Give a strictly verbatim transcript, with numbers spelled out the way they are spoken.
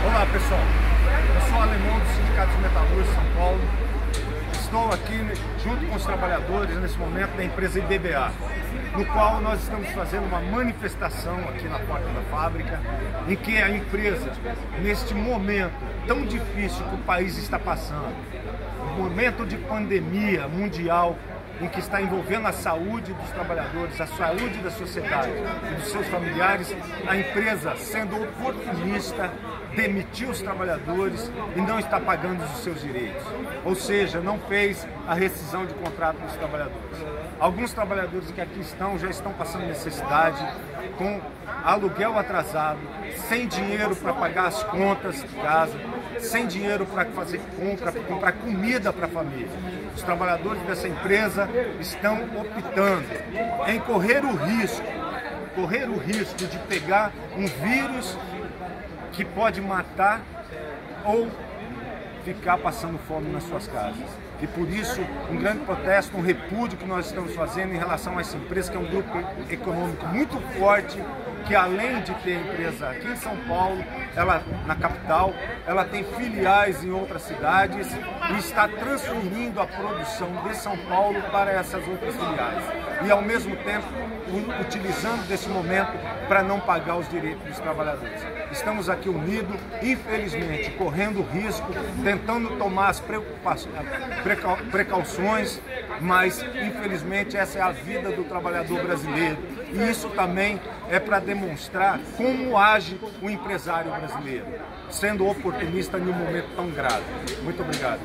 Olá pessoal, eu sou alemão do Sindicato dos Metalúrgicos de São Paulo. Estou aqui junto com os trabalhadores nesse momento da empresa I B B A, no qual nós estamos fazendo uma manifestação aqui na porta da fábrica, em que a empresa, neste momento tão difícil que o país está passando, um momento de pandemia mundial, em que está envolvendo a saúde dos trabalhadores, a saúde da sociedade e dos seus familiares, a empresa, sendo oportunista, demitiu os trabalhadores e não está pagando os seus direitos. Ou seja, não fez a rescisão de contrato dos trabalhadores. Alguns trabalhadores que aqui estão já estão passando necessidade, com aluguel atrasado, sem dinheiro para pagar as contas de casa, sem dinheiro para fazer compra, para comprar comida para a família. Os trabalhadores dessa empresa estão optando em correr o risco, correr o risco de pegar um vírus que pode matar ou ficar passando fome nas suas casas. E por isso, um grande protesto, um repúdio que nós estamos fazendo em relação a essa empresa, que é um grupo econômico muito forte, que além de ter empresa aqui em São Paulo, ela na capital, ela tem filiais em outras cidades e está transferindo a produção de São Paulo para essas outras filiais. E ao mesmo tempo, utilizando desse momento para não pagar os direitos dos trabalhadores. Estamos aqui unidos, infelizmente, correndo risco, tentando tomar as precauções, mas infelizmente essa é a vida do trabalhador brasileiro. E isso também é para demonstrar como age o empresário brasileiro, sendo oportunista em um momento tão grave. Muito obrigado.